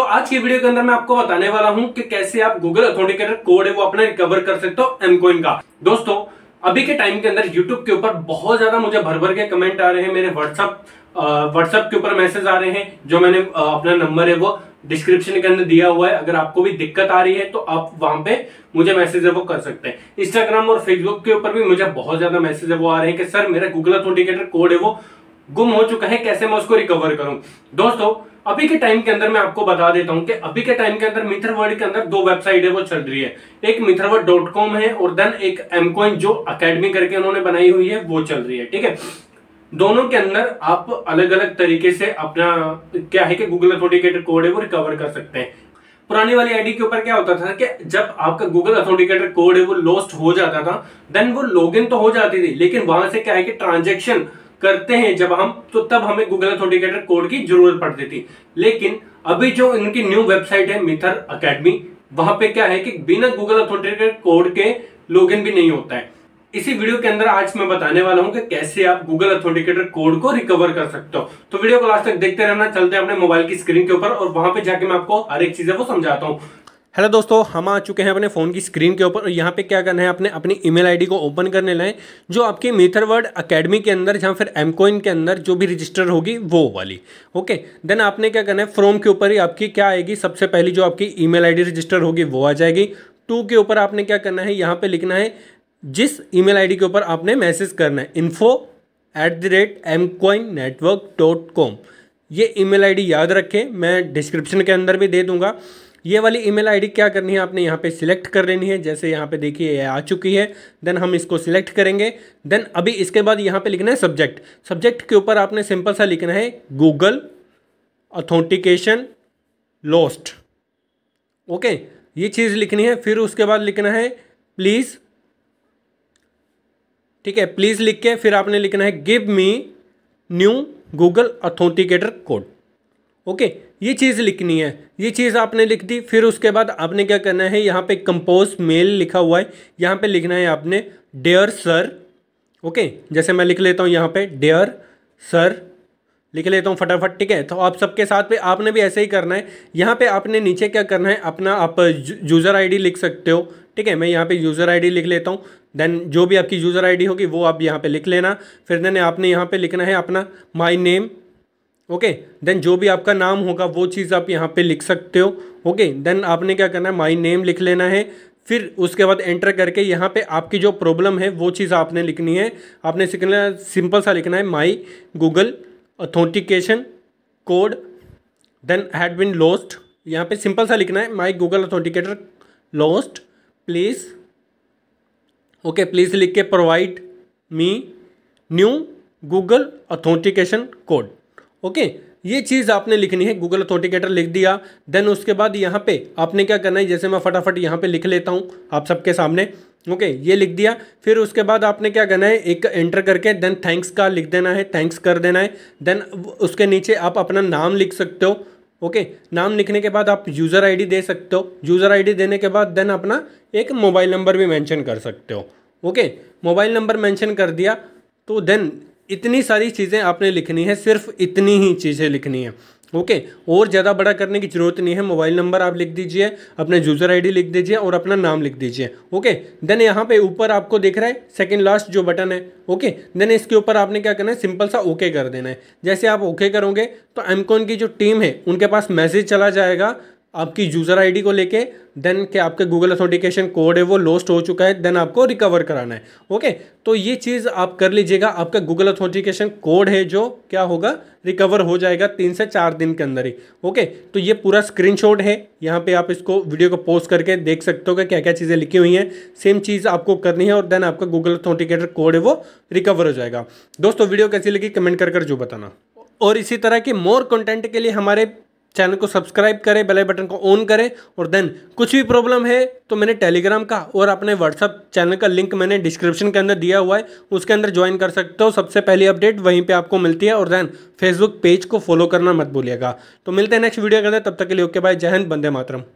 आज की वीडियो के अंदर मैं आपको बताने वाला हूं कि कैसे आप गूगल ऑथेंटिकेटर कोड है वो अपना रिकवर कर सकते हो एमकॉइन का। दोस्तों अभी के टाइम के अंदर यूट्यूब के ऊपर बहुत ज्यादा मुझे भर भर के कमेंट आ रहे हैं, मेरे व्हाट्सएप के ऊपर मैसेज आ रहे हैं, जो मैंने अपना नंबर है वो डिस्क्रिप्शन के अंदर दिया हुआ है। अगर आपको भी दिक्कत आ रही है तो आप वहां पे मुझे मैसेज है वो कर सकते हैं। इंस्टाग्राम और फेसबुक के ऊपर भी मुझे बहुत ज्यादा मैसेज है वो आ रहे हैं कि सर मेरा गूगल ऑथेंटिकेटर कोड है वो गुम हो चुका है, कैसे मैं उसको रिकवर करूं। दोस्तों अभी के टाइम के अंदर मैं आपको बता देता हूं कि अभी के टाइम के अंदर मिथरवर्ल्ड के अंदर दो वेबसाइट है वो चल रही है। एक मिथरवर्ल्ड.com है और देन एक एमकॉइन जो अकेडमी करके उन्होंने बनाई हुई है वो चल रही है। ठीक है, दोनों के अंदर आप अलग अलग तरीके से अपना क्या है कि गूगल ऑथेंटिकेटर कोड है वो रिकवर कर सकते हैं। पुरानी वाली आईडी के ऊपर क्या होता था कि जब आपका गूगल ऑथेंटिकेटर कोड है वो लॉस्ट हो जाता था, देन वो लॉगिन तो हो जाती थी, लेकिन वहां से क्या है कि ट्रांजैक्शन करते हैं जब हम, तो तब हमें गूगल ऑथेंटिकेटर कोड की जरूरत पड़ती थी। लेकिन अभी जो इनकी न्यू वेबसाइट है मिथर अकेडमी, वहां पे क्या है कि बिना गूगल ऑथेंटिकेटर कोड के लॉगिन भी नहीं होता है। इसी वीडियो के अंदर आज मैं बताने वाला हूं कि कैसे आप गूगल ऑथेंटिकेटर कोड को रिकवर कर सकते हो। तो वीडियो को लास्ट तक देखते रहना। चलते हैं अपने मोबाइल की स्क्रीन के ऊपर और वहां पे जाके मैं आपको हर एक चीज है वो समझाता हूं। हेलो दोस्तों, हम आ चुके हैं अपने फ़ोन की स्क्रीन के ऊपर और यहाँ पे क्या करना है, अपनी ईमेल आईडी को ओपन करने लाएं जो आपकी मिथरवर्ल्ड अकेडमी के अंदर या फिर एमकॉइन के अंदर जो भी रजिस्टर होगी वो वाली। ओके, देन आपने क्या करना है, फ्रॉम के ऊपर ही आपकी क्या आएगी, सबसे पहली जो आपकी ईमेल आईडी रजिस्टर होगी वो आ जाएगी। टू के ऊपर आपने क्या करना है, यहाँ पर लिखना है जिस ईमेल आई डी के ऊपर आपने मैसेज करना है, info@mcoinnetwork.com। ये ईमेल आईडी याद रखें, मैं डिस्क्रिप्शन के अंदर भी दे दूंगा। ये वाली ईमेल आईडी क्या करनी है, आपने यहाँ पे सिलेक्ट कर लेनी है। जैसे यहाँ पे देखिए ये आ चुकी है, देन हम इसको सिलेक्ट करेंगे। देन अभी इसके बाद यहाँ पे लिखना है सब्जेक्ट। सब्जेक्ट के ऊपर आपने सिंपल सा लिखना है गूगल ऑथेंटिकेशन लॉस्ट। ओके, ये चीज़ लिखनी है। फिर उसके बाद लिखना है प्लीज़, ठीक है, प्लीज़ लिख के फिर आपने लिखना है give me new Google authenticator code. Okay, ये चीज़ लिखनी है, ये चीज़ आपने लिख दी। फिर उसके बाद आपने क्या करना है, यहाँ पे कंपोज मेल लिखा हुआ है, यहाँ पे लिखना है आपने डियर सर। ओके, जैसे मैं लिख लेता हूँ यहाँ पे डियर सर लिख लेता हूँ फटाफट। ठीक है, तो आप सबके साथ पे आपने भी ऐसे ही करना है। यहाँ पे आपने नीचे क्या करना है, अपना आप यूज़र आईडी लिख सकते हो। ठीक है, मैं यहाँ पे यूज़र आईडी लिख लेता हूँ। देन जो भी आपकी यूज़र आईडी होगी वो आप यहाँ पे लिख लेना। फिर देन आपने यहाँ पे लिखना है अपना माय नेम। ओके, देन जो भी आपका नाम होगा वो चीज़ आप यहाँ पे लिख सकते हो। ओके, देन आपने क्या करना है, माय नेम लिख लेना है। फिर उसके बाद एंटर करके यहाँ पे आपकी जो प्रॉब्लम है वो चीज़ आपने लिखनी है। आपने सिंपल सा लिखना है my Google authentication code then had been lost. यहाँ पे सिंपल सा लिखना है my Google authenticator lost please. Okay, please लिख के provide me new Google authentication code. Okay, ये चीज़ आपने लिखनी है। गूगल ऑथेंटिकेटर लिख दिया, देन उसके बाद यहाँ पे आपने क्या करना है, जैसे मैं फटाफट यहाँ पे लिख लेता हूँ आप सबके सामने। ओके, ये लिख दिया। फिर उसके बाद आपने क्या करना है, एक एंटर करके देन थैंक्स का लिख देना है, थैंक्स कर देना है। देन उसके नीचे आप अपना नाम लिख सकते हो। ओके, नाम लिखने के बाद आप यूज़र आईडी दे सकते हो। यूज़र आईडी देने के बाद देन अपना एक मोबाइल नंबर भी मेंशन कर सकते हो। ओके, मोबाइल नंबर मेंशन कर दिया तो देन इतनी सारी चीज़ें आपने लिखनी है, सिर्फ इतनी ही चीज़ें लिखनी है। ओके, और ज़्यादा बड़ा करने की ज़रूरत नहीं है। मोबाइल नंबर आप लिख दीजिए, अपने यूज़र आईडी लिख दीजिए और अपना नाम लिख दीजिए। ओके, देन यहाँ पे ऊपर आपको दिख रहा है सेकंड लास्ट जो बटन है। ओके, देन इसके ऊपर आपने क्या करना है, सिंपल सा ओके कर देना है। जैसे आप ओके करोगे तो एमकॉइन की जो टीम है उनके पास मैसेज चला जाएगा आपकी यूज़र आईडी को लेके, देन कि आपके गूगल ऑथेंटिकेशन कोड है वो लॉस्ट हो चुका है, देन आपको रिकवर कराना है। ओके, तो ये चीज़ आप कर लीजिएगा। आपका गूगल ऑथेंटिकेशन कोड है जो क्या होगा, रिकवर हो जाएगा 3 से 4 दिन के अंदर ही। ओके, तो ये पूरा स्क्रीनशॉट है, यहाँ पे आप इसको वीडियो को पॉज करके देख सकते हो कि क्या क्या चीज़ें लिखी हुई हैं। सेम चीज़ आपको करनी है और देन आपका गूगल ऑथेंटिकेटर कोड है वो रिकवर हो जाएगा। दोस्तों वीडियो कैसी लगी कमेंट कर जो बताना, और इसी तरह के मोर कंटेंट के लिए हमारे चैनल को सब्सक्राइब करें, बेल बटन को ऑन करें। और देन कुछ भी प्रॉब्लम है तो मैंने टेलीग्राम का और अपने व्हाट्सअप चैनल का लिंक मैंने डिस्क्रिप्शन के अंदर दिया हुआ है, उसके अंदर ज्वाइन कर सकते हो। सबसे पहली अपडेट वहीं पे आपको मिलती है। और देन फेसबुक पेज को फॉलो करना मत भूलिएगा। तो मिलते हैं नेक्स्ट वीडियो के अंदर, तब तक के लिए ओके बाय, जय हिंद, वंदे मातरम।